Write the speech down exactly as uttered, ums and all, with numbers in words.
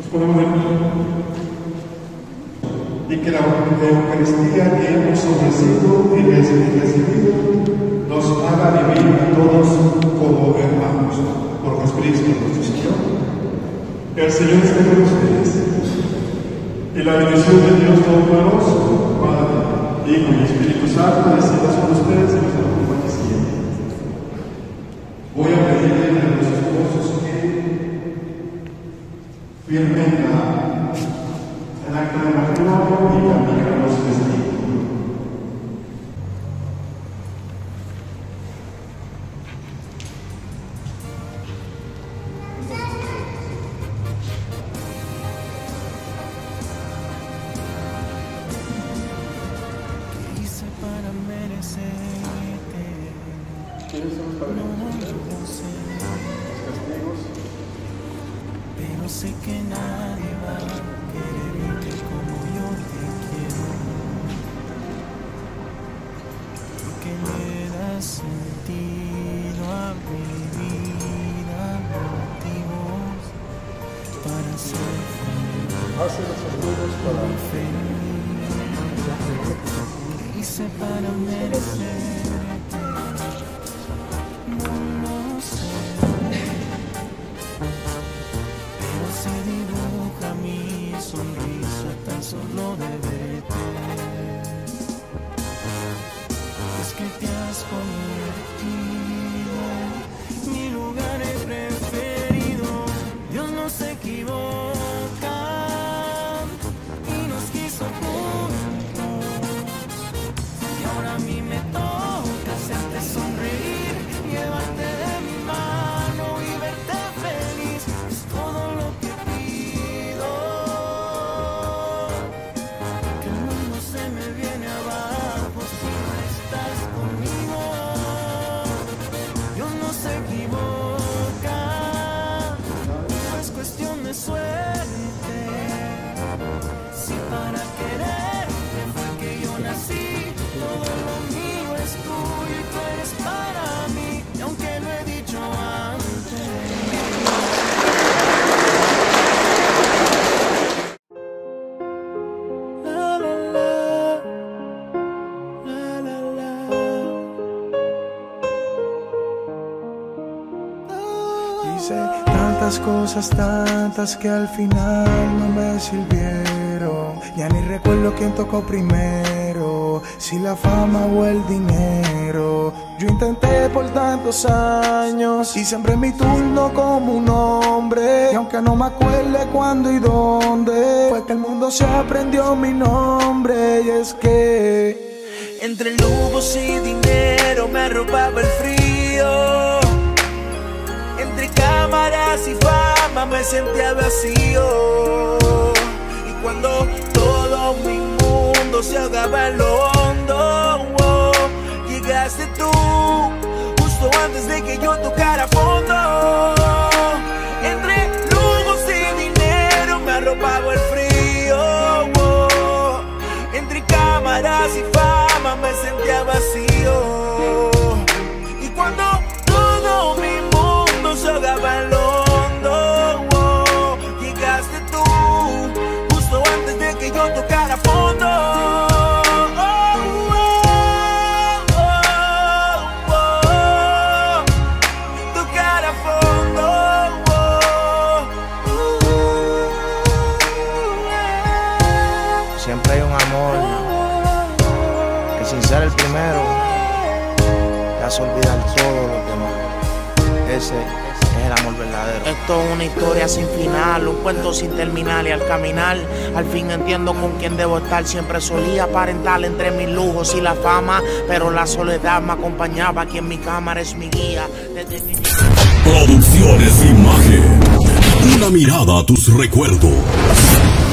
Nos ponemos de pie. Y que la Eucaristía que hemos ofrecido y recibido nos haga vivir a todos como hermanos por Jesucristo nuestro Señor. El Señor esté con ustedes. Y la bendición de Dios Todopoderoso, Padre, Hijo y Espíritu Santo, descienda sobre ustedes y nos acompañe siempre. Voy a pedirle a los esposos que firmen la el acta de matrimonio y también a los testigos. ¿Qué hice para merecerte? ¿Quiénes son los padres? No lo sé, Los testigos. pero sé que nadie va a quererte como yo te quiero, porque le das sentido a mi vida, motivos para ser feliz. Hace los saludos para ¿Qué hice para merecerte? No lo sé, pero se dibuja mi sonrisa tan solo de verte. Es que te has convertido en mi lugar preferido. Dios no se equivoca y nos quiso juntos. Y ahora a mí me toca hacerte sonreír, llevarte de mi mano y verte feliz. Es todo lo que pido. Que el mundo se me viene abajo si no estás conmigo. Dios no se equivoca, no es cuestión de suerte. Si para quererte fue que yo nací, todo lo mío es tuyo y tú eres para mí. Y aunque lo he dicho antes, la la la, la la la. Hice tantas cosas, tantas que al final no me sirvieron. Ya ni recuerdo quién tocó primero, si la fama o el dinero. Yo intenté por tantos años y siempre mi turno como un hombre. Y aunque no me acuerde cuándo y dónde, fue que el mundo se aprendió mi nombre. Y es que entre lujos y dinero me arropaba el frío. Entre cámaras y fama me sentía vacío. Y cuando todo mi mundo se ahogaba en lo hondo, oh, llegaste tú, justo antes de que yo tocara fondo. Entre lujos y dinero me arropaba el frío, oh, entre cámaras y fama me sentía vacío. Y cuando todo mi mundo se ahogaba en lo hondo, oh, llegaste tú, justo antes de que yo tocara fondo. Oh, oh, oh, oh, tocara fondo. Oh, uh, Siempre hay un amor que sin ser el primero te hace olvidar todo lo demás. Ese es el amor verdadero. Esto es una historia sin final, un cuento sin terminar. Y al caminar, al fin entiendo con quién debo estar. Siempre solía aparentar entre mis lujos y la fama, pero la soledad me acompañaba. Aquí en mi cámara es mi guía. Desde mi... Producciones Imagen. Una mirada a tus recuerdos.